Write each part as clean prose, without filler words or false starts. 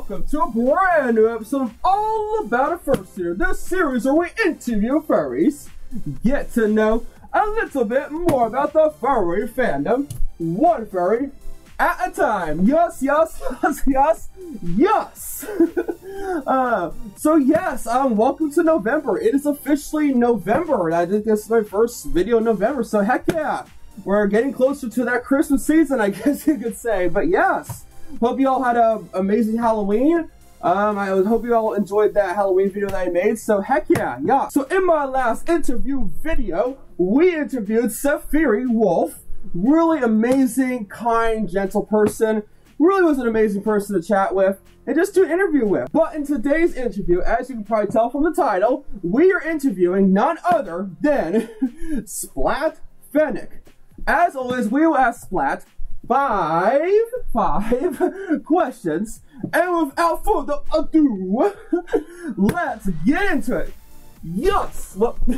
welcome to a brand new episode of All About a Fursuiter, this series where we interview furries, get to know a little bit more about the furry fandom, one furry at a time. Yes, yes, yes, yes, yes. Welcome to November. It is officially November. I think this is my first video in November, so heck yeah. We're getting closer to that Christmas season, I guess you could say, but yes. Hope you all had an amazing Halloween. I hope you all enjoyed that Halloween video that I made, so heck yeah, yeah. So in my last interview video, we interviewed Sefiri Wolf. Really amazing, kind, gentle person. Really was an amazing person to chat with and just do an interview with. But in today's interview, as you can probably tell from the title, we are interviewing none other than Splat Fennec. As always, we will ask Splat five questions, and without further ado, let's get into it. Yes!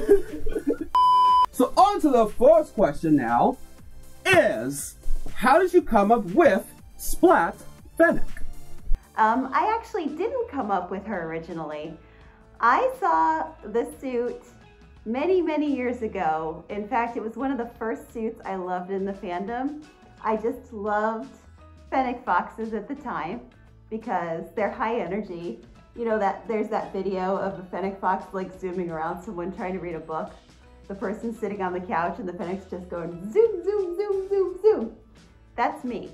So on to the first question now is, how did you come up with Splat Fennec? I actually didn't come up with her originally. I saw the suit many years ago. In fact, it was one of the first suits I loved in the fandom. I just loved Fennec Foxes at the time because they're high energy. You know that there's that video of a Fennec Fox like zooming around someone trying to read a book. The person's sitting on the couch and the Fennec's just going zoom, zoom, zoom, zoom, zoom. That's me.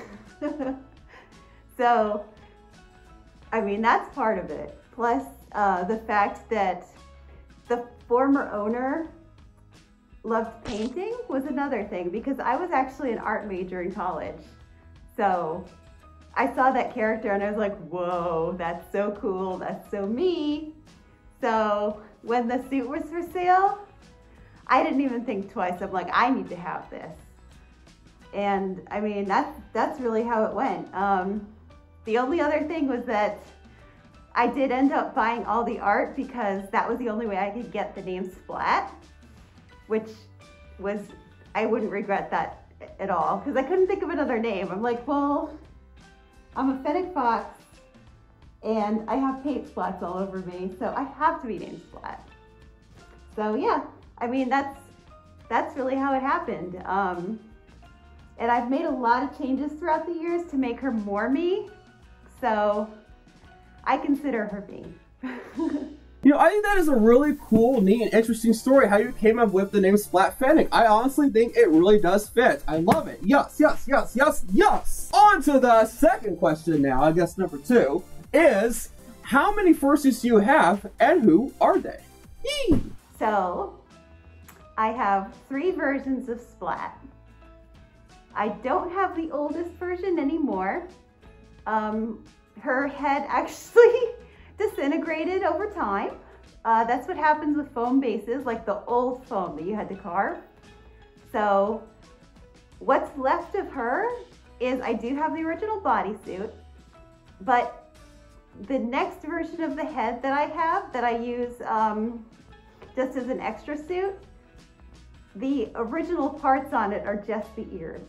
So, I mean, that's part of it. Plus the fact that the former owner loved painting was another thing, because I was actually an art major in college. So I saw that character and I was like, whoa, that's so cool, that's so me. So when the suit was for sale, I didn't even think twice. I'm like, I need to have this. And I mean, that's really how it went. The only other thing was that I did end up buying all the art because that was the only way I could get the name Splat, which was, I wouldn't regret that at all, because I couldn't think of another name. I'm like, well, I'm a Fennec Fox and I have paint splats all over me, so I have to be named Splat. So yeah, I mean, that's really how it happened. And I've made a lot of changes throughout the years to make her more me, so I consider her me. You know, I think that is a really cool, neat, and interesting story, how you came up with the name Splat Fennec. I honestly think it really does fit. I love it. Yes, yes, yes, yes, yes! On to the second question now, I guess number 2, is how many fursuits do you have, and who are they? Yee! So, I have 3 versions of Splat. I don't have the oldest version anymore. Her head actually disintegrated over time. That's what happens with foam bases, like the old foam that you had to carve. So what's left of her is I do have the original bodysuit, but the next version of the head that I have that I use just as an extra suit, the original parts on it are just the ears.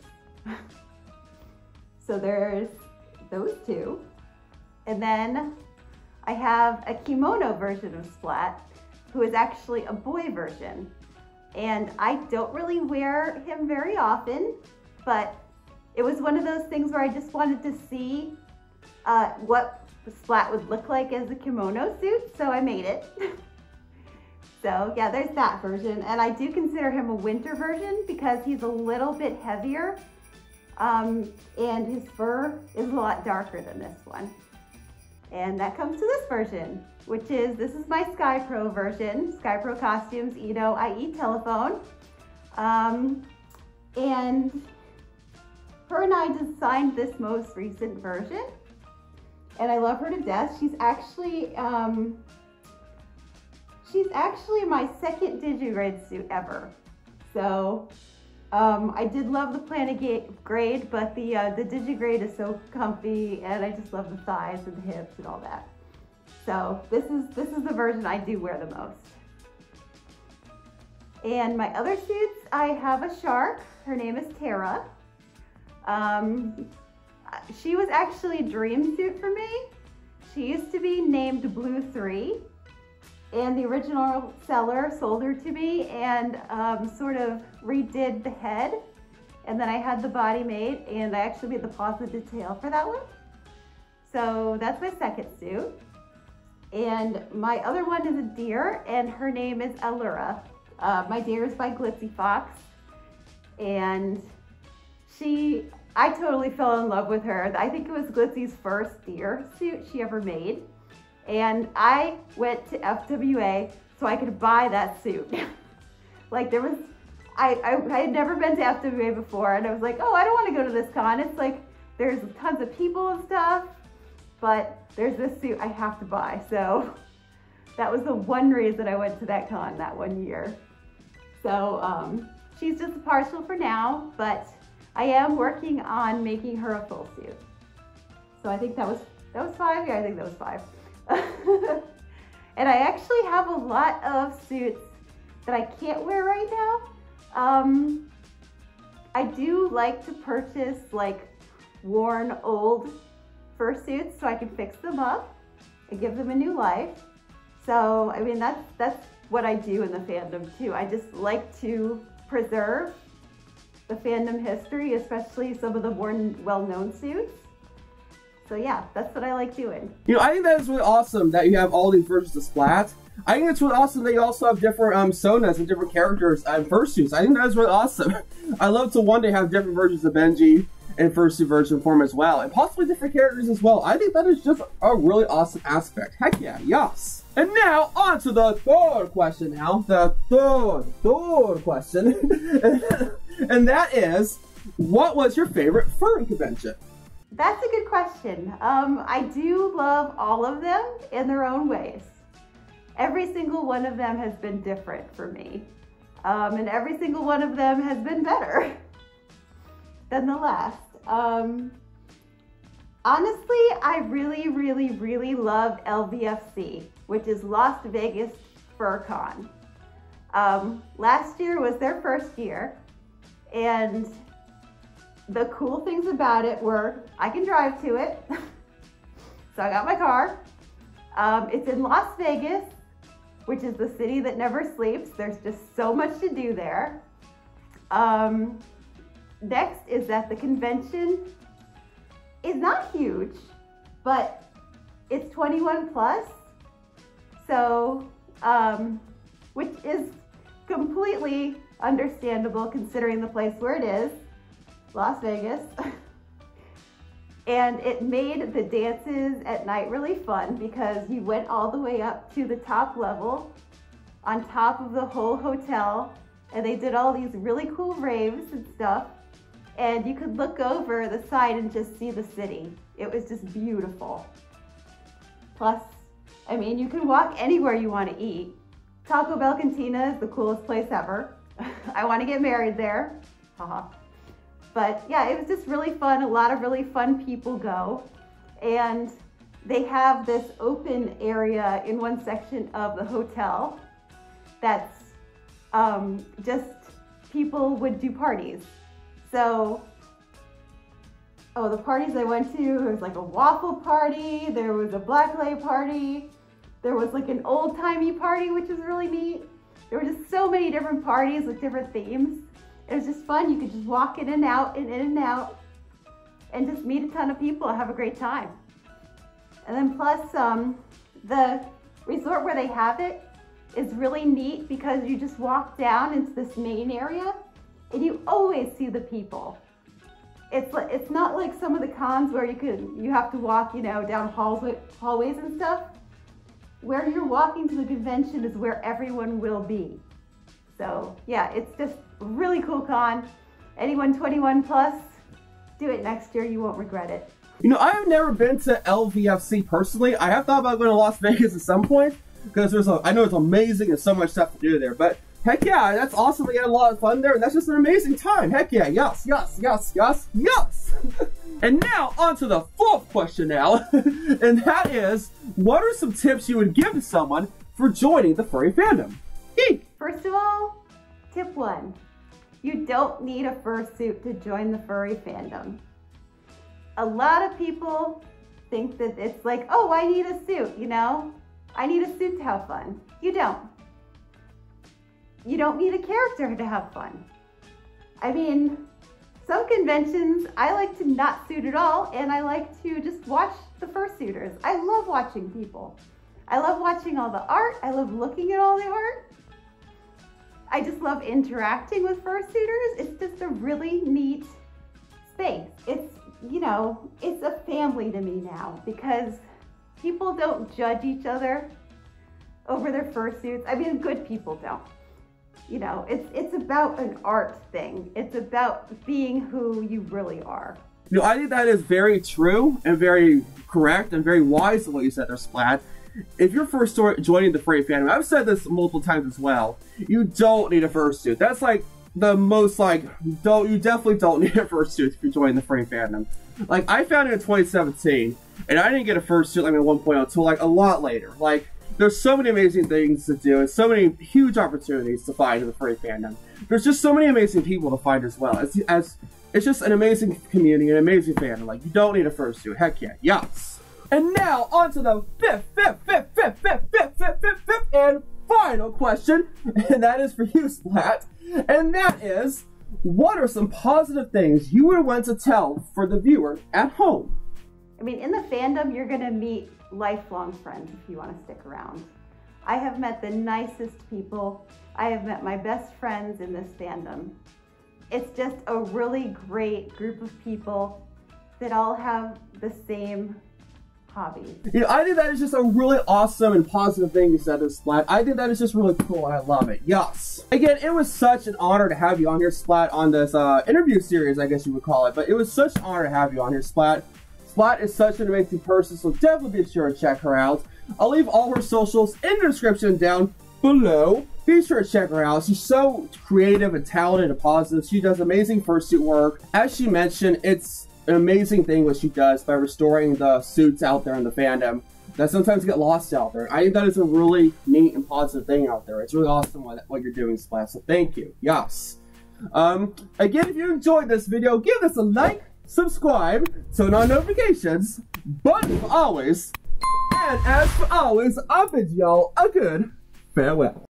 So there's those 2. And then I have a kimono version of Splat, who is actually a boy version. And I don't really wear him very often, but it was one of those things where I just wanted to see what Splat would look like as a kimono suit, so I made it. So yeah, there's that version. And I do consider him a winter version because he's a little bit heavier, and his fur is a lot darker than this one. And that comes to this version, which is, this is my Sky Pro version, Sky Pro Costumes, Ito IE Telephone. And her and I designed this most recent version, and I love her to death. She's actually my second Digigrade suit ever. So I did love the Plantigrade, but the Digigrade is so comfy, and I just love the thighs and the hips and all that. So this is the version I do wear the most. And my other suits, I have a shark. Her name is Tara. She was actually a dream suit for me. She used to be named Blue 3, and the original seller sold her to me and sort of redid the head. And then I had the body made, and I actually made the paws and detail for that one. So that's my second suit. And my other one is a deer, and her name is Allura. My deer is by Glitzy Fox, and I totally fell in love with her. I think it was Glitzy's first deer suit she ever made. And I went to FWA so I could buy that suit. Like I had never been to FWA before, and I was like, oh, I don't want to go to this con. It's like, there's tons of people and stuff, but there's this suit I have to buy. So that was the one reason I went to that con that one year. So she's just a partial for now, but I am working on making her a full suit. So I think that was 5. Yeah, I think that was 5. And I actually have a lot of suits that I can't wear right now. I do like to purchase like worn old fursuits so I can fix them up and give them a new life. So I mean, that's what I do in the fandom too. I just like to preserve the fandom history, especially some of the more well-known suits. So yeah, that's what I like doing. You know, I think that is really awesome that you have all these versions of Splat. I think it's really awesome that you also have different Sonas and different characters and fursuits. I think that is really awesome. I love to one day have different versions of Benji in fursuit version form as well, and possibly different characters as well. I think that is just a really awesome aspect. Heck yeah, yes. And now, on to the third question now. The third question. And that is, what was your favorite furry convention? That's a good question. I do love all of them in their own ways. Every single one of them has been different for me. And every single one of them has been better than the last. Honestly, I really loved LVFC, which is Las Vegas Fur Con. Last year was their first year, and the cool things about it were I can drive to it. So I got my car. It's in Las Vegas, which is the city that never sleeps. There's just so much to do there. Next is that the convention is not huge, but it's 21 plus. So, which is completely understandable considering the place where it is, Las Vegas. And it made the dances at night really fun because you went all the way up to the top level on top of the whole hotel, and they did all these really cool raves and stuff, and you could look over the side and just see the city. It was just beautiful. Plus, I mean, you can walk anywhere you want to eat. Taco Bell Cantina is the coolest place ever. I want to get married there. Haha. But yeah, it was just really fun. A lot of really fun people go. And they have this open area in one section of the hotel that's just people would do parties. So, the parties I went to, there was like a waffle party, there was a blacklight party, there was like an old-timey party, which was really neat. There were just so many different parties with different themes. It was just fun. You could just walk in and out and in and out and just meet a ton of people and have a great time. And then plus, the resort where they have it is really neat because you just walk down into this main area and you always see the people. It's not like some of the cons where you have to walk, down hallways and stuff. Where you're walking to the convention is where everyone will be. So yeah, it's just a really cool con. Anyone 21 plus, do it next year. You won't regret it. I have never been to LVFC personally. I have thought about going to Las Vegas at some point because I know it's amazing and so much stuff to do there. But heck yeah, that's awesome. We get a lot of fun there, and that's just an amazing time. Heck yeah, yes, yes, yes, yes, yes. And now, on to the fourth question now. And that is, what are some tips you would give to someone for joining the furry fandom? Eek. First of all, tip 1. You don't need a fursuit to join the furry fandom. A lot of people think that it's like, oh, I need a suit, you know? I need a suit to have fun. You don't. You don't need a character to have fun. I mean, some conventions, I like to not suit at all, and I like to just watch the fursuiters. I love watching people. I love watching all the art. I love looking at all the art. I just love interacting with fursuiters. It's just a really neat space. It's, you know, it's a family to me now because people don't judge each other over their fursuits. I mean, good people don't. You know, it's about an art thing. It's about being who you really are. You know, I think that is very true and very correct and very wise in what you said there, Splat. If you're first joining the Furry fandom, I've said this multiple times as well, you don't need a fursuit. That's like the most like, you definitely don't need a fursuit if you're joining the Furry fandom. Like, I found it in 2017, and I didn't get a fursuit like at 1.0 until like a lot later. Like, there's so many amazing things to do and so many huge opportunities to find in the Furry fandom. There's just so many amazing people to find as well. It's just an amazing community, an amazing fandom. Like, you don't need a fursuit. Heck yeah. Yes. And now, on to the fifth and final question. And that is for you, Splat. And that is, what are some positive things you would want to tell for the viewer at home? I mean, in the fandom, you're going to meet lifelong friends if you want to stick around. I have met the nicest people. I have met my best friends in this fandom. It's just a really great group of people that all have the same hobbies. You know, I think that is just a really awesome and positive thing you said there, Splat. I think that is just really cool and I love it. Yes. Again, it was such an honor to have you on here, Splat, on this interview series, I guess you would call it. But it was such an honor to have you on here, Splat. Splat is such an amazing person, so definitely be sure to check her out. I'll leave all her socials in the description down below. Be sure to check her out. She's so creative and talented and positive. She does amazing fursuit work. As she mentioned, it's an amazing thing what she does by restoring the suits out there in the fandom that sometimes get lost out there. I think that is a really neat and positive thing out there. It's really awesome what you're doing, Splat, so thank you. Yes. Again, if you enjoyed this video, give this a like, subscribe, turn on notifications, button for always, and as for always, I bid y'all a good farewell.